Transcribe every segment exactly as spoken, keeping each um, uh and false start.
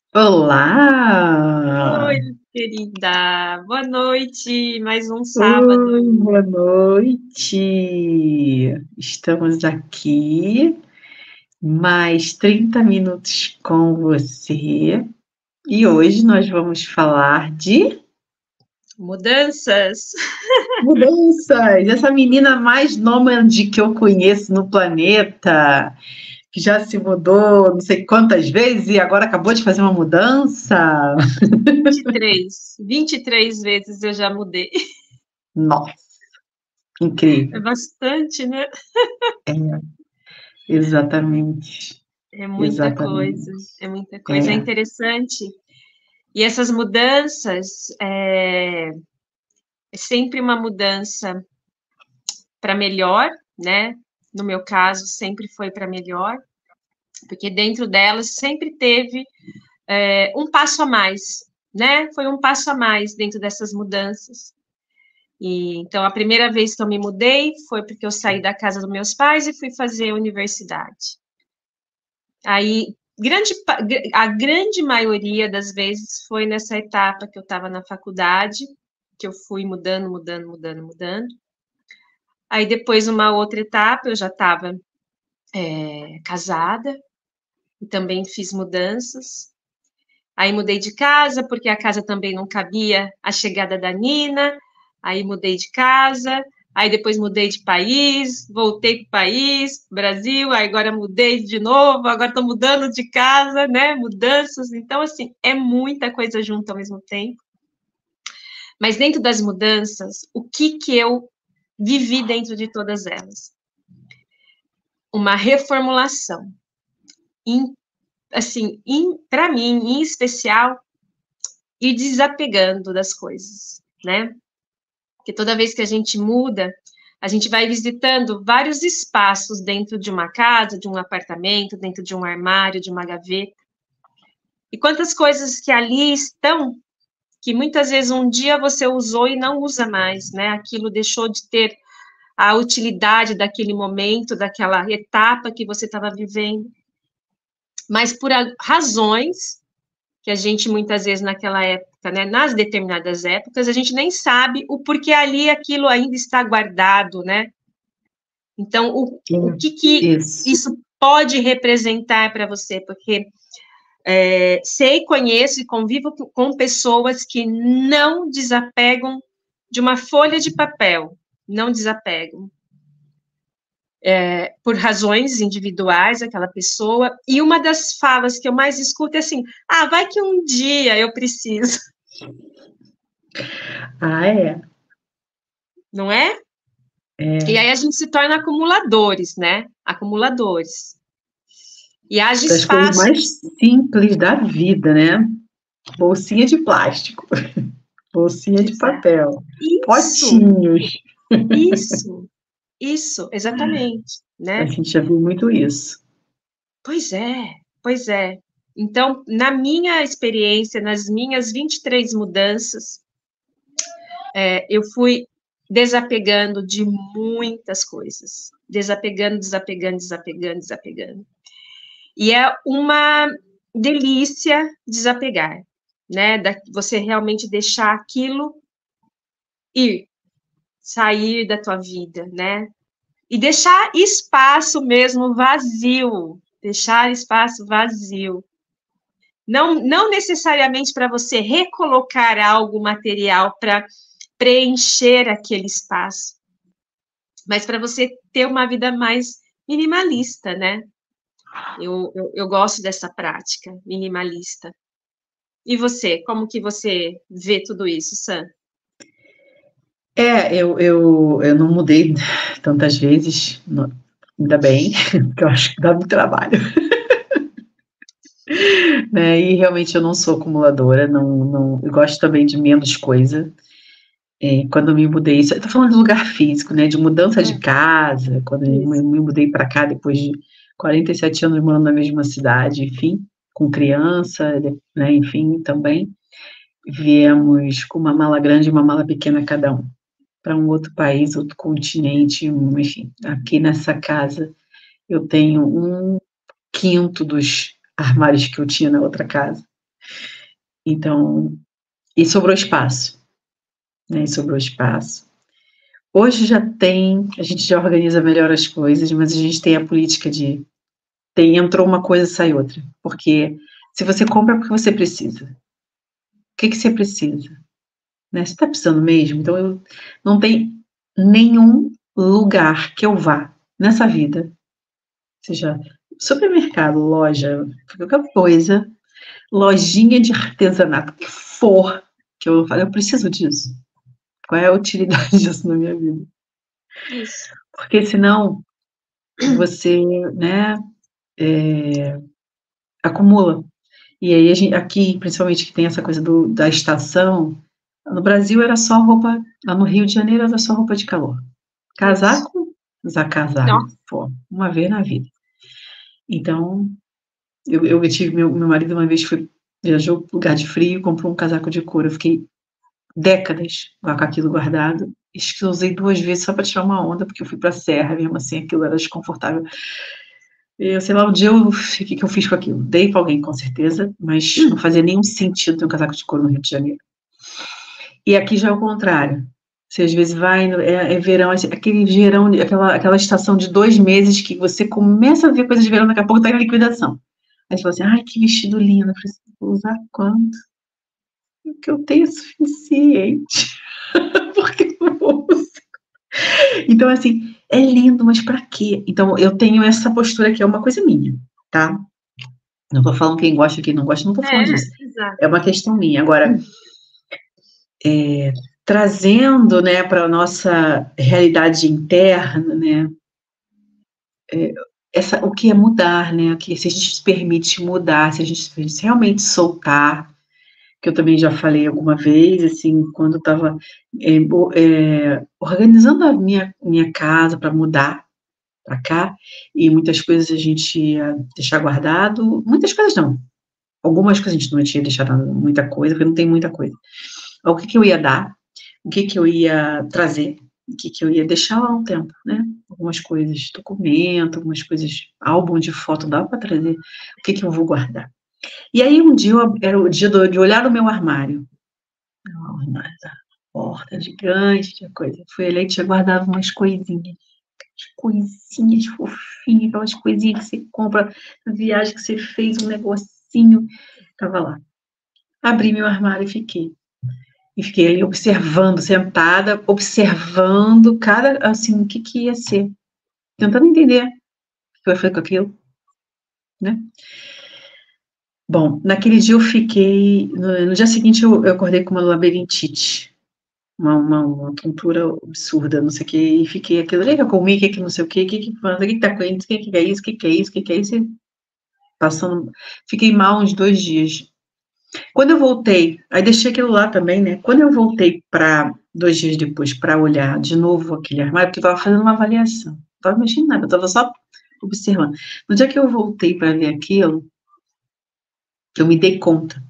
Olá! Oi, querida. Boa noite. Mais um sábado. Oi, boa noite! Estamos aqui, mais trinta minutos com você, e hoje nós vamos falar de Mudanças. mudanças. Essa menina mais nômade que eu conheço no planeta, que já se mudou não sei quantas vezes e agora acabou de fazer uma mudança. vinte e três. vinte e três vezes eu já mudei. Nossa, É incrível! bastante, né? É, exatamente. É muita coisa. Exatamente. É muita coisa. É É. interessante. E essas mudanças é, é sempre uma mudança para melhor, né? No meu caso, sempre foi para melhor, porque dentro delas sempre teve é, um passo a mais, né? Foi um passo a mais dentro dessas mudanças. E, então, a primeira vez que eu me mudei foi porque eu saí da casa dos meus pais e fui fazer universidade. Aí, grande, a grande maioria das vezes foi nessa etapa que eu estava na faculdade, que eu fui mudando, mudando, mudando, mudando. Aí, depois, uma outra etapa, eu já estava é, casada e também fiz mudanças. Aí mudei de casa, porque a casa também não cabia a chegada da Nina. Aí mudei de casa, aí depois mudei de país, voltei para o país, Brasil, aí agora mudei de novo, agora estou mudando de casa, né? Mudanças. Então, assim, é muita coisa junto ao mesmo tempo. Mas dentro das mudanças, o que que eu vivi dentro de todas elas? Uma reformulação. Em, assim, para mim, em especial, ir desapegando das coisas, né? Porque toda vez que a gente muda, a gente vai visitando vários espaços dentro de uma casa, de um apartamento, dentro de um armário, de uma gaveta. E quantas coisas que ali estão, que muitas vezes um dia você usou e não usa mais, né? Aquilo deixou de ter a utilidade daquele momento, daquela etapa que você estava vivendo. Mas por razões que a gente muitas vezes naquela época, né, nas determinadas épocas, a gente nem sabe o porquê ali aquilo ainda está guardado, né? Então, o, o que que Isso. isso pode representar para você? Porque é, sei, conheço e convivo com pessoas que não desapegam de uma folha de papel, não desapegam. É, por razões individuais, aquela pessoa, e uma das falas que eu mais escuto é assim, ah, vai que um dia eu preciso. Ah, é? Não é? E É. aí a gente se torna acumuladores, né? Acumuladores. E haja Das coisas espaço. mais simples da vida, né? Bolsinha de plástico, bolsinha de Exato. papel, Isso, potinhos. isso, isso, exatamente, A né? gente já viu muito isso. Pois é, pois é. Então, na minha experiência, nas minhas vinte e três mudanças, é, eu fui desapegando de muitas coisas. Desapegando, desapegando, desapegando, desapegando. E é uma delícia desapegar, né? Da, você realmente deixar aquilo ir, sair da tua vida, né? E deixar espaço mesmo vazio, deixar espaço vazio. Não, não necessariamente para você recolocar algo material para preencher aquele espaço, mas para você ter uma vida mais minimalista, né? Eu, eu, eu gosto dessa prática minimalista. E você, como que você vê tudo isso, Sam? É, eu, eu, eu não mudei tantas vezes, não- ainda bem, porque eu acho que dá muito trabalho. Né? E realmente eu não sou acumuladora, não, não, eu gosto também de menos coisa. É, quando eu me mudei, isso, eu tô falando de lugar físico, né? De mudança de Hum, casa, quando eu me, isso. me mudei para cá depois de quarenta e sete anos morando na mesma cidade, enfim, com criança, né? Enfim, também viemos com uma mala grande e uma mala pequena cada um para um outro país, outro continente, enfim. Aqui nessa casa eu tenho um quinto dos armários que eu tinha na outra casa. Então, e sobrou espaço, né, e sobrou espaço. Hoje já tem, a gente já organiza melhor as coisas, mas a gente tem a política de, tem, entrou uma coisa, sai outra, porque se você compra é porque você precisa. O que que você precisa? Né, você tá precisando mesmo? Então eu, não tem nenhum lugar que eu vá nessa vida, seja supermercado, loja, qualquer coisa, lojinha de artesanato, o que for, que eu falo, eu preciso disso. Qual é a utilidade disso na minha vida? Isso. Porque senão você, né, é, acumula. E aí a gente, aqui, principalmente que tem essa coisa do, da estação, no Brasil era só roupa, lá no Rio de Janeiro era só roupa de calor. Isso. Casaco, usar casaco, Nossa. pô, uma vez na vida. Então, eu, eu tive, meu, meu marido uma vez foi, viajou para lugar de frio, comprou um casaco de couro, eu fiquei décadas com aquilo guardado, acho que eu usei duas vezes só para tirar uma onda, porque eu fui para a serra, mesmo assim aquilo era desconfortável. Eu sei lá, um dia eu, o que, que eu fiz com aquilo? Dei para alguém, com certeza, mas não fazia nenhum sentido ter um casaco de couro no Rio de Janeiro. E aqui já é o contrário. Você às vezes vai, é, é verão, aquele verão, aquela, aquela estação de dois meses que você começa a ver coisas de verão, daqui a pouco está em liquidação. Aí você fala assim, ai, que vestido lindo, eu falei assim, vou usar quanto? O que eu tenho é suficiente. Porque eu vou usar. Então, assim, é lindo, mas para quê? Então, eu tenho essa postura que é uma coisa minha, tá? Não tô falando quem gosta, quem não gosta, não tô falando É, disso. exato. É uma questão minha. Agora, é, trazendo, né, para a nossa realidade interna, né, é, essa, o que é mudar, né, que se a gente se permite mudar, se a gente, se a gente realmente soltar, que eu também já falei alguma vez, assim, quando eu estava é, é, organizando a minha, minha casa para mudar para cá, e muitas coisas a gente ia deixar guardado, muitas coisas não, algumas coisas a gente não tinha deixado muita coisa, porque não tem muita coisa. O que, que eu ia dar, o que, que eu ia trazer, o que, que eu ia deixar lá um tempo, né? Algumas coisas, documento, algumas coisas, álbum de foto, dá para trazer, o que, que eu vou guardar. E aí um dia, eu, era o dia do, de olhar no meu armário, o armário da porta gigante, tinha coisa, fui ali e tinha guardado umas coisinhas, coisinhas fofinhas, aquelas coisinhas que você compra na viagem que você fez, um negocinho, tava lá. Abri meu armário e fiquei. E fiquei ali observando, sentada, observando cada, assim, o que que ia ser. Tentando entender o que eu ia fazer com aquilo, né? Bom, naquele dia eu fiquei, no, no dia seguinte eu, eu acordei com uma labirintite, uma, uma, uma tontura absurda, não sei o que, e fiquei aquilo, o que que eu comi, o que que não sei o que, o que que, o que que tá com isso, o que que é isso, o que que é isso, o que que é isso, e passando, fiquei mal uns dois dias. Quando eu voltei, aí deixei aquilo lá também, né? Quando eu voltei para, dois dias depois, para olhar de novo aquele armário, porque eu estava fazendo uma avaliação, não estava mexendo em nada, eu estava só observando. No dia que eu voltei para ver aquilo, eu me dei conta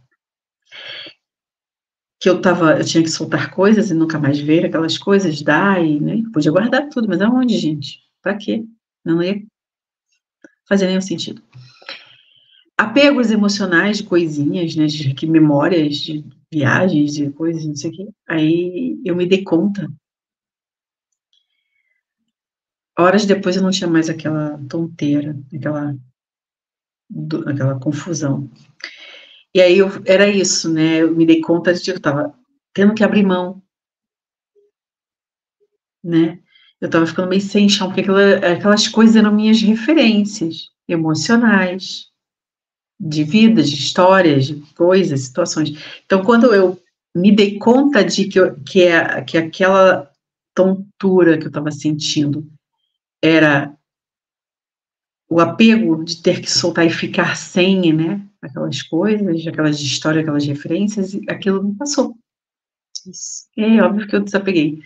que eu tava, eu tinha que soltar coisas e nunca mais ver aquelas coisas, dar e, né? Podia guardar tudo, mas aonde, gente? Para quê? Não ia fazer nenhum sentido. Apegos emocionais de coisinhas, né, de que memórias de viagens, de coisas, não sei o quê. Aí eu me dei conta. Horas depois eu não tinha mais aquela tonteira, aquela, do, aquela confusão. E aí eu, era isso, né? Eu me dei conta de que eu estava tendo que abrir mão, né? Eu estava ficando meio sem chão, porque aquela, aquelas coisas eram minhas referências emocionais, de vida, de histórias, de coisas, situações. Então, quando eu me dei conta de que, eu, que, é, que aquela tontura que eu estava sentindo era o apego de ter que soltar e ficar sem, né, aquelas coisas, aquelas histórias, aquelas referências, aquilo me passou. Isso. É óbvio que eu desapeguei.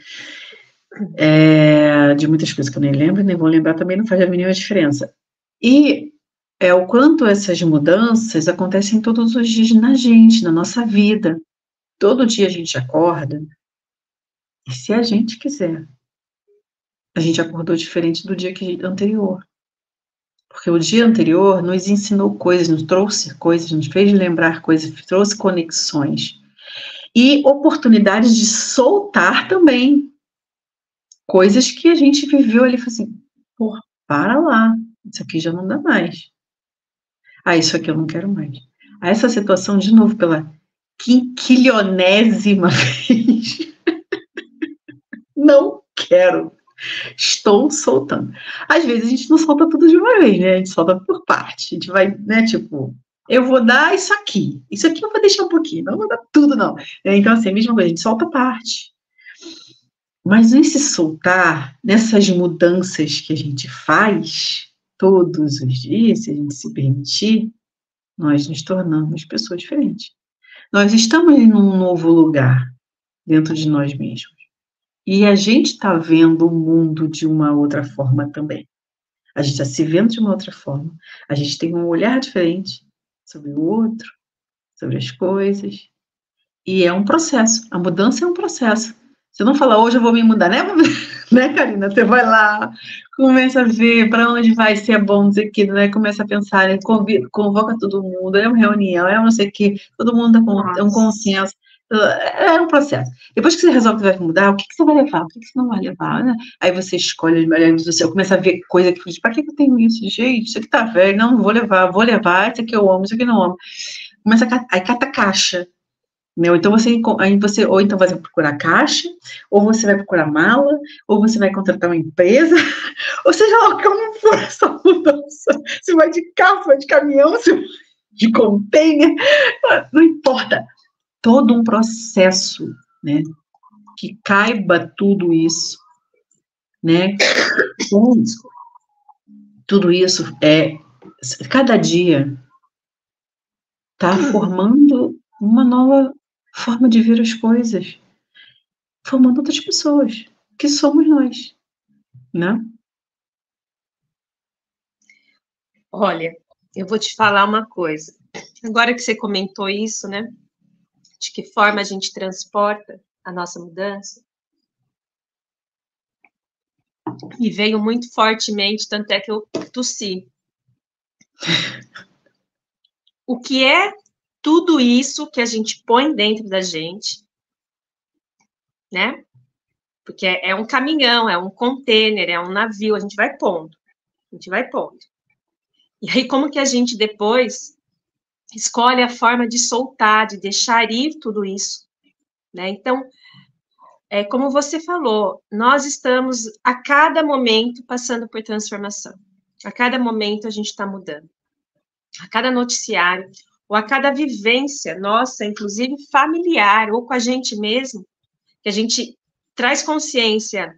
É, de muitas coisas que eu nem lembro, nem vou lembrar também, não faz a mínima diferença. E é o quanto essas mudanças acontecem todos os dias na gente, na nossa vida. Todo dia a gente acorda, e se a gente quiser, a gente acordou diferente do dia que, anterior. Porque o dia anterior nos ensinou coisas, nos trouxe coisas, nos fez lembrar coisas, trouxe conexões. E oportunidades de soltar também. Coisas que a gente viveu ali e falou assim, porra, para lá, isso aqui já não dá mais. Ah, isso aqui eu não quero mais. Ah, essa situação, de novo, pela quinquilionésima vez, não quero. Estou soltando. Às vezes a gente não solta tudo de uma vez, né? A gente solta por parte. A gente vai, né, tipo, eu vou dar isso aqui. Isso aqui eu vou deixar um pouquinho, não vou dar tudo, não. Então, assim, a mesma coisa, a gente solta parte. Mas nesse soltar, nessas mudanças que a gente faz todos os dias, se a gente se permitir, nós nos tornamos pessoas diferentes. Nós estamos em um novo lugar dentro de nós mesmos. E a gente está vendo o mundo de uma outra forma também. A gente está se vendo de uma outra forma. A gente tem um olhar diferente sobre o outro, sobre as coisas. E é um processo. A mudança é um processo. Você não fala, hoje eu vou me mudar, né, né, Karina? Você vai lá, começa a ver para onde vai, se é bom, não sei o que, né? Começa a pensar, né? Convida, convoca todo mundo, é uma reunião, é um não sei o que, todo mundo é um consenso. É um processo. Depois que você resolve que vai mudar, o que, que você vai levar? O que, que você não vai levar? Né? Aí você escolhe as melhores do céu, começa a ver coisa que, para que, que eu tenho isso? Gente, isso aqui tá velho, não, não vou levar, vou levar, isso aqui eu amo, isso aqui não amo. Começa a, aí cata caixa. Né? Então você, aí você, ou então você vai procurar caixa, ou você vai procurar mala, ou você vai contratar uma empresa, ou seja lá como for essa mudança. Você vai de carro, você vai de caminhão, você vai de container, não importa. Todo um processo, né? Que caiba tudo isso, né? Então, tudo isso é, cada dia está formando uma nova forma de ver as coisas, formando outras pessoas, que somos nós, né? Olha, eu vou te falar uma coisa. Agora que você comentou isso, né? De que forma a gente transporta a nossa mudança, me veio muito fortemente, tanto é que eu tossi. O que é tudo isso que a gente põe dentro da gente, né? Porque é, é um caminhão, é um container, é um navio, a gente vai pondo, a gente vai pondo. E aí, como que a gente depois escolhe a forma de soltar, de deixar ir tudo isso, né? Então, é como você falou, nós estamos a cada momento passando por transformação. A cada momento a gente está mudando. A cada noticiário, ou a cada vivência nossa, inclusive familiar, ou com a gente mesmo, que a gente traz consciência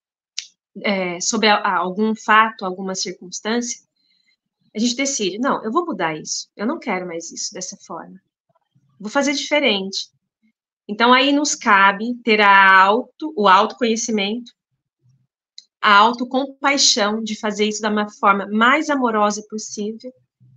é, sobre a, a algum fato, alguma circunstância, a gente decide, não, eu vou mudar isso, eu não quero mais isso dessa forma, vou fazer diferente. Então, aí nos cabe ter a auto, o autoconhecimento, a autocompaixão de fazer isso da uma forma mais amorosa possível,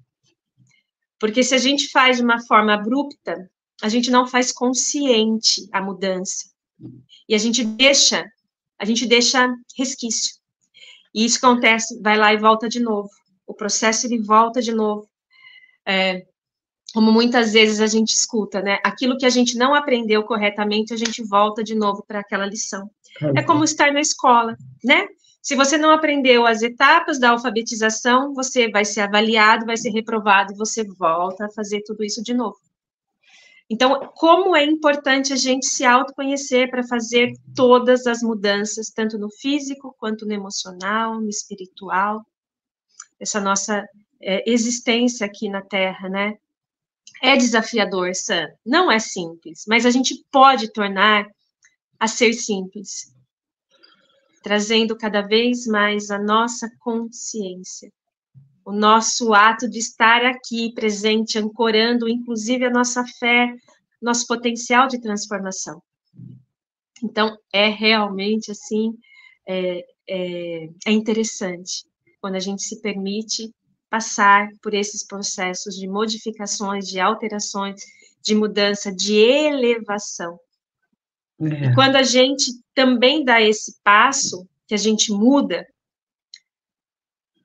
porque se a gente faz de uma forma abrupta, a gente não faz consciente a mudança, e a gente deixa, a gente deixa resquício, e isso acontece, vai lá e volta de novo, o processo ele volta de novo, é, como muitas vezes a gente escuta, né? Aquilo que a gente não aprendeu corretamente, a gente volta de novo para aquela lição. É como estar na escola, né? Se você não aprendeu as etapas da alfabetização, você vai ser avaliado, vai ser reprovado, e você volta a fazer tudo isso de novo. Então, como é importante a gente se autoconhecer para fazer todas as mudanças, tanto no físico, quanto no emocional, no espiritual, essa nossa é, existência aqui na Terra, né? É desafiador, Sam, não é simples, mas a gente pode tornar a ser simples, trazendo cada vez mais a nossa consciência, o nosso ato de estar aqui presente, ancorando inclusive a nossa fé, nosso potencial de transformação. Então, é realmente assim, é, é, é interessante quando a gente se permite passar por esses processos de modificações, de alterações, de mudança, de elevação. É. E quando a gente também dá esse passo, que a gente muda,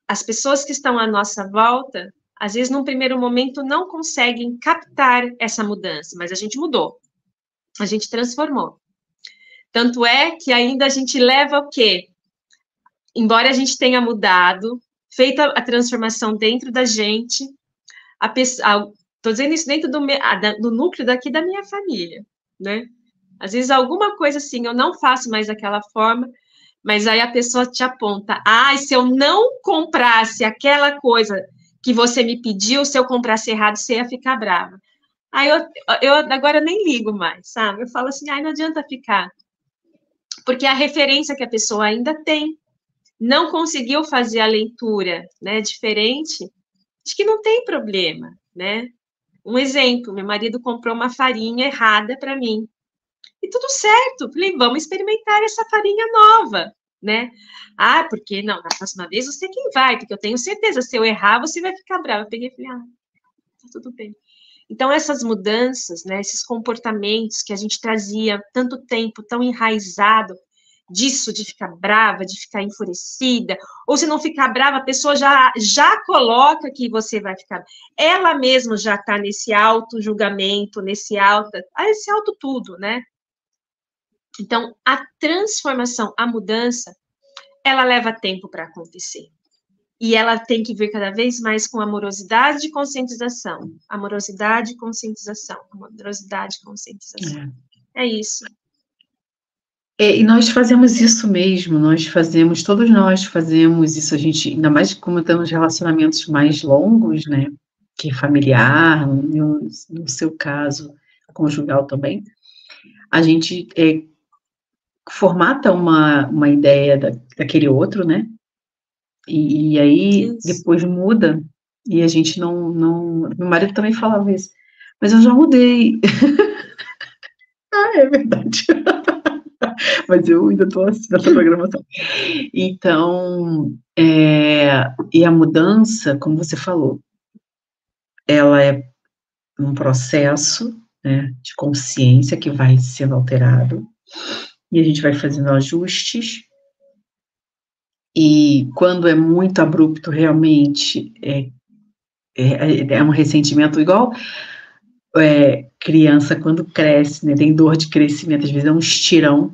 as pessoas que estão à nossa volta, às vezes, num primeiro momento, não conseguem captar essa mudança, mas a gente mudou, a gente transformou. Tanto é que ainda a gente leva o quê? Embora a gente tenha mudado, feita a transformação dentro da gente, a pessoa, estou dizendo isso dentro do, do núcleo daqui da minha família, né? Às vezes alguma coisa assim, eu não faço mais daquela forma, mas aí a pessoa te aponta, ah, se eu não comprasse aquela coisa que você me pediu, se eu comprasse errado, você ia ficar brava. Aí eu, eu agora nem ligo mais, sabe? Eu falo assim, ai, não adianta ficar. Porque a referência que a pessoa ainda tem, não conseguiu fazer a leitura, né, diferente, acho que não tem problema, né? Um exemplo, meu marido comprou uma farinha errada para mim. E tudo certo, falei, vamos experimentar essa farinha nova, né? Ah, porque não, na próxima vez você quem vai, porque eu tenho certeza, se eu errar, você vai ficar brava. Eu peguei e falei, ah, tá tudo bem. Então, essas mudanças, né, esses comportamentos que a gente trazia tanto tempo, tão enraizado, disso, de ficar brava, de ficar enfurecida, ou se não ficar brava, a pessoa já, já coloca que você vai ficar, ela mesma já está nesse auto-julgamento, nesse auto, esse auto tudo, né? Então, a transformação, a mudança, ela leva tempo para acontecer. E ela tem que vir cada vez mais com amorosidade e conscientização. Amorosidade e conscientização. Amorosidade e conscientização. É, é isso. É, e nós fazemos isso mesmo, nós fazemos, todos nós fazemos isso, a gente, ainda mais como temos relacionamentos mais longos, né, que familiar, no, no seu caso, conjugal também, a gente é, formata uma, uma ideia da, daquele outro, né, e, e aí isso. Depois muda, e a gente não, não, meu marido também falava isso, mas eu já mudei. Ah, é verdade. Mas eu ainda estou assim nessa programação. Então, é, e a mudança, como você falou, ela é um processo, né, de consciência que vai sendo alterado, e a gente vai fazendo ajustes, e quando é muito abrupto, realmente, é, é, é um ressentimento igual é, criança quando cresce, né, tem dor de crescimento, às vezes é um estirão,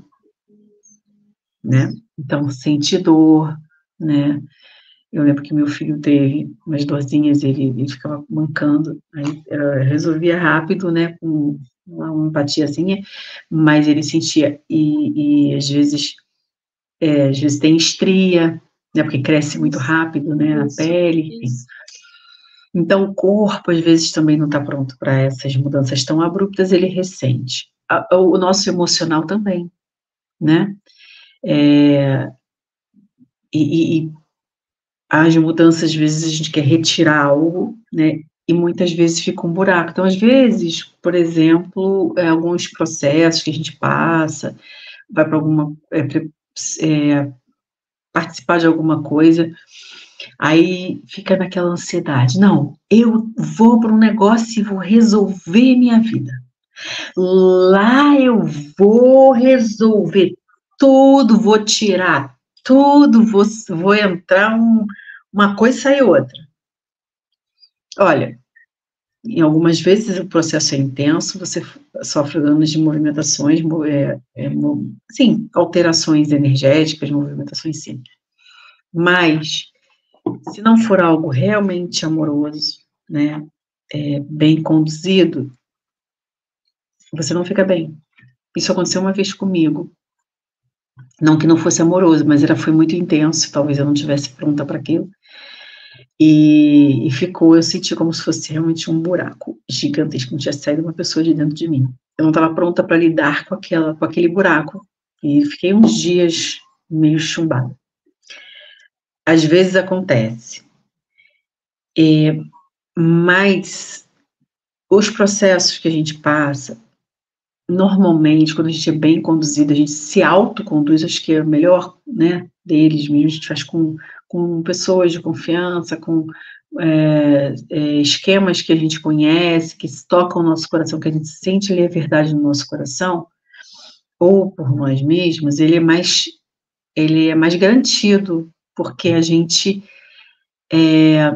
né, então sente dor, né, eu lembro que meu filho teve umas dorzinhas, ele, ele ficava mancando, aí eu resolvia rápido, né, com uma, uma empatiazinha, mas ele sentia, e, e às vezes, é, às vezes tem estria, né, porque cresce muito rápido, né, a pele, enfim. Então, o corpo, às vezes, também não está pronto para essas mudanças tão abruptas, ele ressente. O nosso emocional também, né, é, e, e as mudanças, às vezes, a gente quer retirar algo, né, e muitas vezes fica um buraco. Então, às vezes, por exemplo, é, alguns processos que a gente passa, vai para alguma, é, é, participar de alguma coisa, aí fica naquela ansiedade, não, eu vou para um negócio e vou resolver minha vida. Lá eu vou resolver tudo, vou tirar tudo, vou, vou entrar um, uma coisa e sair outra. Olha, em algumas vezes o processo é intenso, você sofre danos de movimentações, é, é, sim, alterações energéticas, movimentações simples. Mas, se não for algo realmente amoroso, né, é, bem conduzido, você não fica bem. Isso aconteceu uma vez comigo. Não que não fosse amoroso, mas era, foi muito intenso, talvez eu não estivesse pronta para aquilo. E, e ficou, eu senti como se fosse realmente um buraco gigantesco, como tinha saído uma pessoa de dentro de mim. Eu não estava pronta para lidar com, aquela, com aquele buraco, e fiquei uns dias meio chumbada. Às vezes acontece, é, mas os processos que a gente passa, normalmente, quando a gente é bem conduzido, a gente se autoconduz, acho que é o melhor, né, deles mesmo, a gente faz com, com pessoas de confiança, com é, é, esquemas que a gente conhece, que tocam o nosso coração, que a gente sente ali a verdade no nosso coração, ou por nós mesmos, ele é mais, ele é mais garantido, porque a gente é,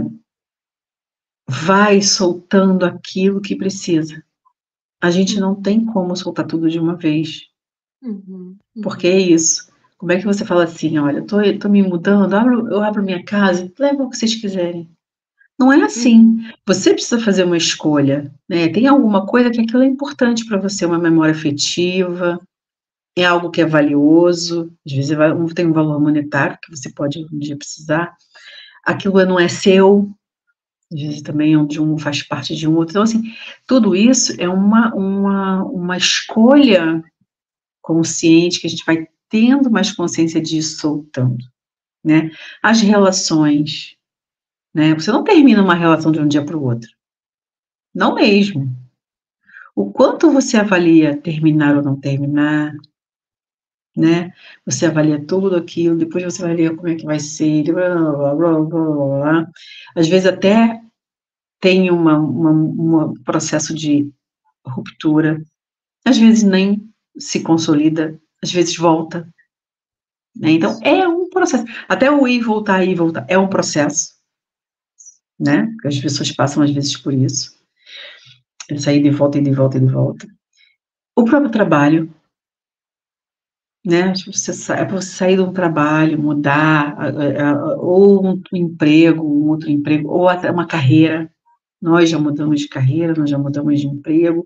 vai soltando aquilo que precisa. A gente não tem como soltar tudo de uma vez. Uhum, uhum. Porque é isso. Como é que você fala assim, olha, eu tô, eu tô me mudando, abro, eu abro minha casa, leva o que vocês quiserem. Não é assim. Uhum. Você precisa fazer uma escolha, né? Tem alguma coisa que aquilo é importante para você, uma memória afetiva, é algo que é valioso, às vezes vai- um tem um valor monetário que você pode um dia precisar, aquilo não é seu, às vezes também é um de um, faz parte de um outro. Então, assim, tudo isso é uma, uma, uma escolha consciente que a gente vai tendo mais consciência disso, soltando, né? As relações, né? Você não termina uma relação de um dia para o outro. Não mesmo. O quanto você avalia terminar ou não terminar, né? Você avalia tudo aquilo, depois você avalia como é que vai ser, blá, blá, blá, blá, blá. Às vezes até tem uma, uma, um processo de ruptura, às vezes nem se consolida, às vezes volta, né? Então é um processo. Até o ir, voltar, ir, voltar, é um processo, né? As pessoas passam às vezes por isso. Sair de volta, e de volta, e de volta. O próprio trabalho, né? Tipo, você é para você sair de um trabalho, mudar, ou um emprego, um outro emprego, ou até uma carreira. Nós já mudamos de carreira, nós já mudamos de emprego.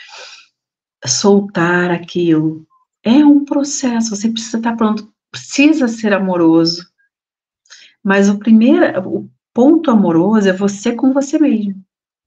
Soltar aquilo é um processo. Você precisa estar pronto, precisa ser amoroso. Mas o primeiro, o ponto amoroso é você com você mesmo.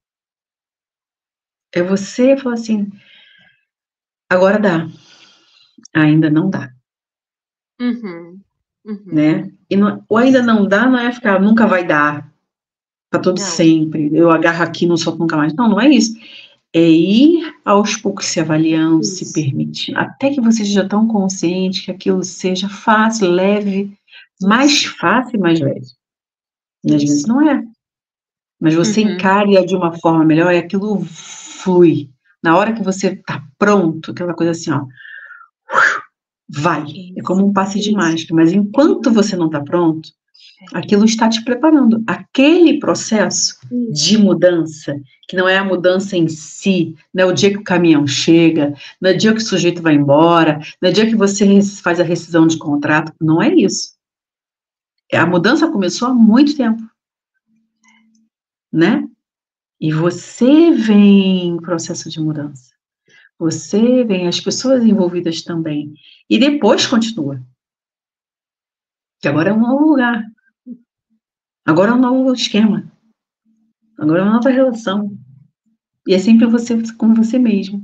É você falar assim, agora dá, ainda não dá. Uhum, uhum. Né? E não, o ainda não dá não é ficar, nunca vai dar, para todo Não. sempre, eu agarro aqui, não solto nunca mais. Não, não é isso. É ir aos poucos se avaliando, Isso. se permitindo, até que você seja tão consciente que aquilo seja fácil, leve, mais fácil e mais leve. E às vezes não é. Mas você Uhum. encare de uma forma melhor e aquilo flui. Na hora que você está pronto, aquela coisa assim, ó, vai. É como um passe de mágica, mas enquanto você não está pronto, aquilo está te preparando. Aquele processo de mudança, que não é a mudança em si, não é o dia que o caminhão chega, não é o dia que o sujeito vai embora, não é o dia que você faz a rescisão de contrato, não é isso. A mudança começou há muito tempo, né? E você vem em processo de mudança. Você vem, as pessoas envolvidas também. E depois continua. Que agora é um novo lugar. Agora é um novo esquema. Agora é uma nova relação. E é sempre você com você mesmo.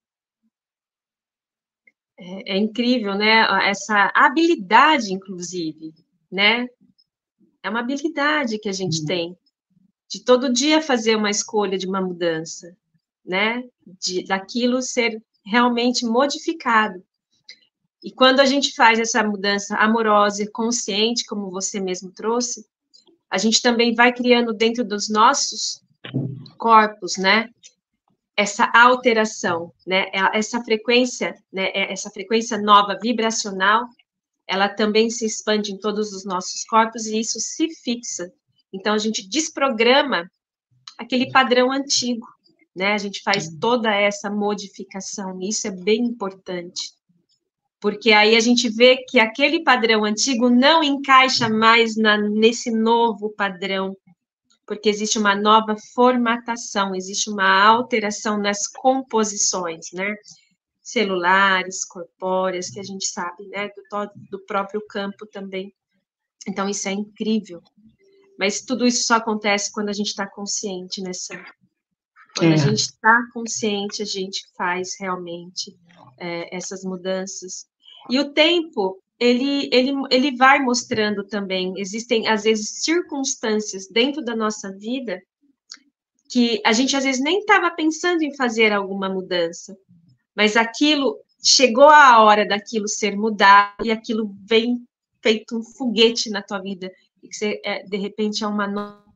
É, é incrível, né? Essa habilidade, inclusive, né? É uma habilidade que a gente tem de todo dia fazer uma escolha de uma mudança, né? De, daquilo ser realmente modificado. E quando a gente faz essa mudança amorosa e consciente, como você mesmo trouxe, a gente também vai criando dentro dos nossos corpos, né? Essa alteração, né? Essa frequência, né? Essa frequência nova vibracional, ela também se expande em todos os nossos corpos e isso se fixa. Então a gente desprograma aquele padrão antigo, né? A gente faz toda essa modificação, e isso é bem importante. Porque aí a gente vê que aquele padrão antigo não encaixa mais na, nesse novo padrão, porque existe uma nova formatação, existe uma alteração nas composições, né? Celulares, corpóreas, que a gente sabe, né? Do, do próprio campo também. Então, isso é incrível. Mas tudo isso só acontece quando a gente está consciente, né, Sam? Quando É. a gente está consciente, a gente faz realmente é, essas mudanças. E o tempo, ele, ele, ele vai mostrando também, existem, às vezes, circunstâncias dentro da nossa vida que a gente, às vezes, nem estava pensando em fazer alguma mudança, mas aquilo, chegou a hora daquilo ser mudado e aquilo vem feito um foguete na tua vida, e que você, é, de repente, é uma nova.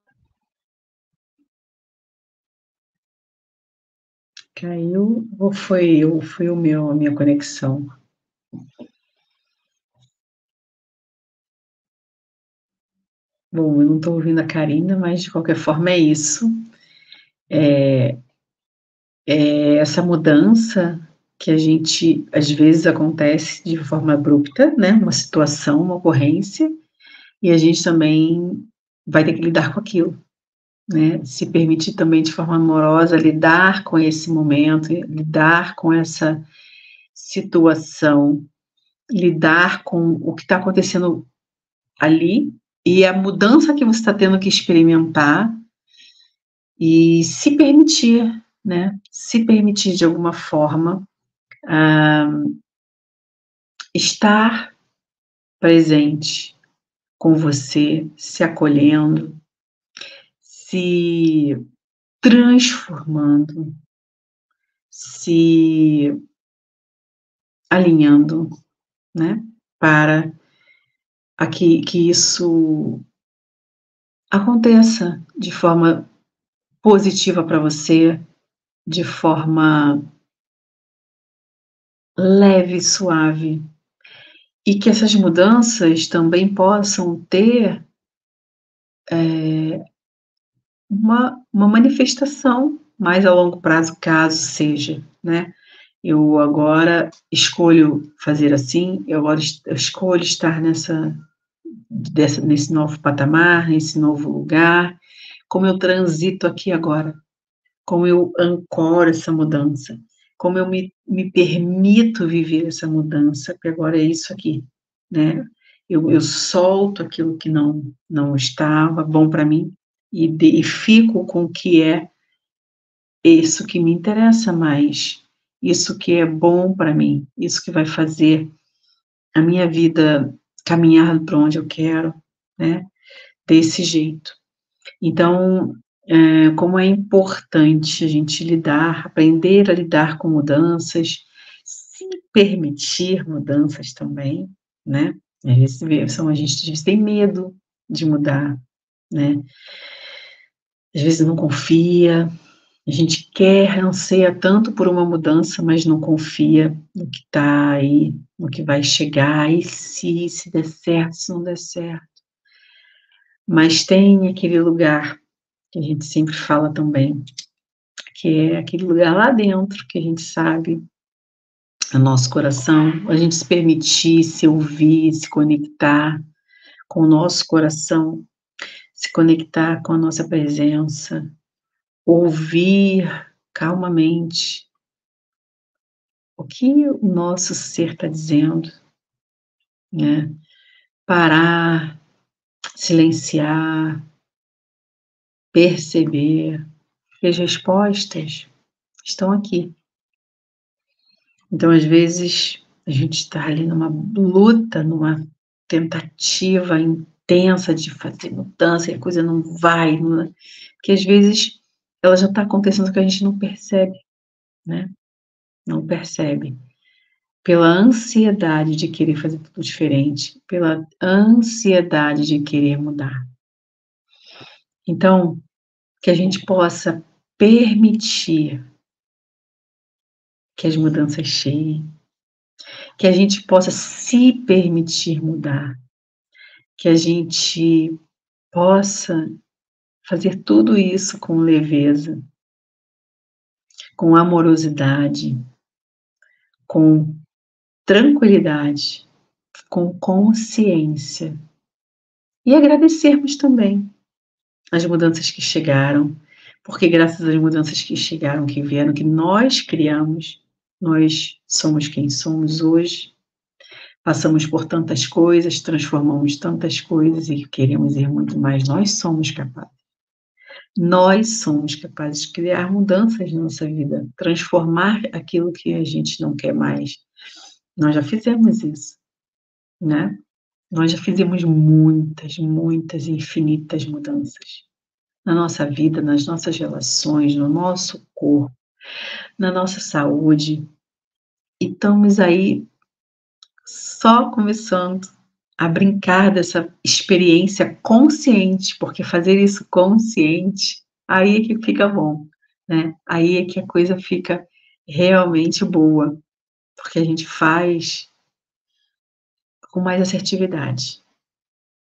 Caiu ou foi, ou foi o meu, a minha conexão? Bom, eu não estou ouvindo a Karina, mas de qualquer forma é isso. É é essa mudança que a gente às vezes acontece de forma abrupta, né, uma situação, uma ocorrência, e a gente também vai ter que lidar com aquilo, né, se permitir também de forma amorosa lidar com esse momento, lidar com essa situação, lidar com o que está acontecendo ali, e a mudança que você está tendo que experimentar, e se permitir, né, se permitir de alguma forma, ah, estar presente com você, se acolhendo, se transformando, se alinhando, né, para a que que isso aconteça de forma positiva para você, de forma leve e suave, e que essas mudanças também possam ter, eh, uma uma manifestação mais a longo prazo, caso seja, né. Eu agora escolho fazer assim, eu agora es eu escolho estar nessa dessa nesse novo patamar, nesse novo lugar, como eu transito aqui agora, como eu ancoro essa mudança, como eu me me permito viver essa mudança, porque agora é isso aqui, né. Eu eu solto aquilo que não não estava bom para mim, e de e fico com o que é isso que me interessa mais, isso que é bom para mim, isso que vai fazer a minha vida caminhar para onde eu quero, né, desse jeito. Então, eh, como é importante a gente lidar, aprender a lidar com mudanças, se permitir mudanças também, né, às vezes vê são a gente às vezes tem medo de mudar, né, às vezes não confia, a gente quer, anseia tanto por uma mudança, mas não confia no que está aí, no que vai chegar, e se, se der certo, se não der certo. Mas tem aquele lugar que a gente sempre fala também, que é aquele lugar lá dentro que a gente sabe, o nosso coração, a gente se permitir, se ouvir, se conectar com o nosso coração, se conectar com a nossa presença, ouvir calmamente o que o nosso ser está dizendo, né, parar, silenciar, perceber, que as respostas estão aqui. Então, às vezes, a gente está ali numa luta, numa tentativa intensa de fazer mudança e a coisa não vai, não é, porque às vezes ela já está acontecendo que a gente não percebe, né, não percebe. Pela ansiedade de querer fazer tudo diferente, pela ansiedade de querer mudar. Então, que a gente possa permitir que as mudanças cheguem, que a gente possa se permitir mudar, que a gente possa fazer tudo isso com leveza, com amorosidade, com tranquilidade, com consciência, e agradecermos também as mudanças que chegaram, porque graças às mudanças que chegaram, que vieram, que nós criamos, nós somos quem somos hoje, passamos por tantas coisas, transformamos tantas coisas e queremos ir muito mais, nós somos capazes. Nós somos capazes de criar mudanças na nossa vida, transformar aquilo que a gente não quer mais. Nós já fizemos isso, né. Nós já fizemos muitas, muitas, infinitas mudanças. Na nossa vida, nas nossas relações, no nosso corpo, na nossa saúde, e estamos aí só começando a brincar dessa experiência consciente, porque fazer isso consciente, aí é que fica bom, né, aí é que a coisa fica realmente boa, porque a gente faz com mais assertividade.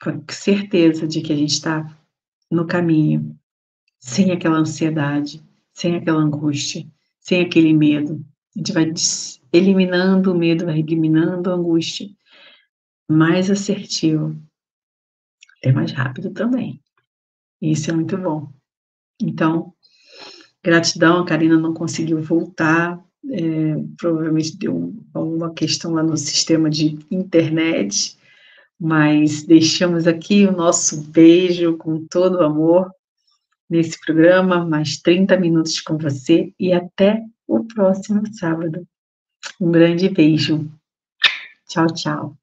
com certeza de que a gente está no caminho, sem aquela ansiedade, sem aquela angústia, sem aquele medo. A gente vai eliminando o medo, vai eliminando a angústia. Mais assertivo. É mais rápido também. Isso é muito bom. Então, gratidão, a Karina não conseguiu voltar, é, provavelmente deu alguma questão lá no sistema de internet, mas deixamos aqui o nosso beijo com todo o amor nesse programa, mais trinta minutos com você e até o próximo sábado. Um grande beijo. Tchau, tchau.